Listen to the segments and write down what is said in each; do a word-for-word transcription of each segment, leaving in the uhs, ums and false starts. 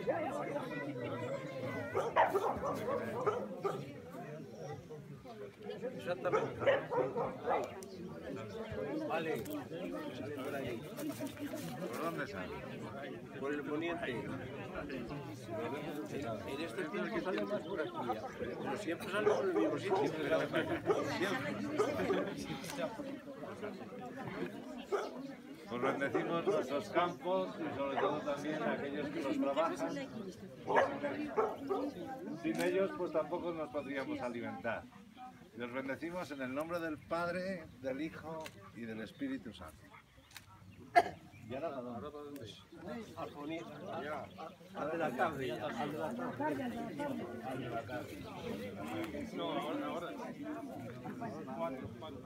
Exactamente. Vale. Por ahí. ¿Por dónde sale? Por el poniente. En este tiempo sale más por aquí ya. Pero siempre sale por el mismo sitio. Pues bendecimos nuestros campos y sobre todo también a aquellos que los trabajan. Sin ellos pues tampoco nos podríamos alimentar. Los bendecimos en el nombre del Padre, del Hijo y del Espíritu Santo. ¿Y ahora a dónde? Al poniente. Al de la tarde. Al de la tarde. Al de la tarde. No, ahora, ahora. Cuatro, cuatro.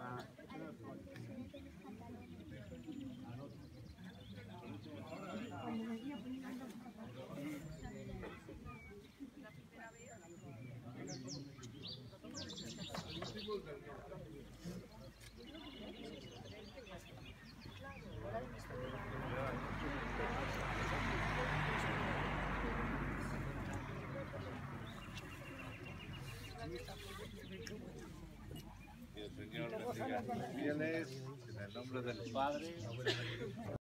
Que el Señor bendiga a sus fieles, en el nombre del Padre,